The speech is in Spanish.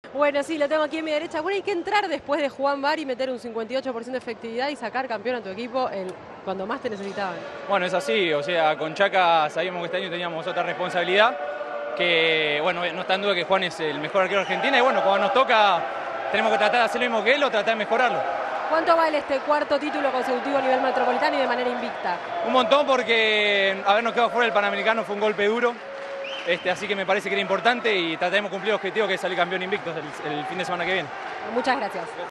Bueno, sí, lo tengo aquí en mi derecha. Bueno, hay que entrar después de Juan Bar y meter un 58% de efectividad y sacar campeón a tu equipo cuando más te necesitaban. Bueno, es así, o sea, con Chaca sabíamos que este año teníamos otra responsabilidad, que bueno, no está en duda que Juan es el mejor arquero de Argentina y bueno, cuando nos toca tenemos que tratar de hacer lo mismo que él o tratar de mejorarlo. ¿Cuánto vale este cuarto título consecutivo a nivel metropolitano y de manera invicta? Un montón porque habernos quedado fuera del Panamericano fue un golpe duro, así que me parece que era importante y trataremos de cumplir el objetivo que es salir campeón invicto el fin de semana que viene. Muchas gracias.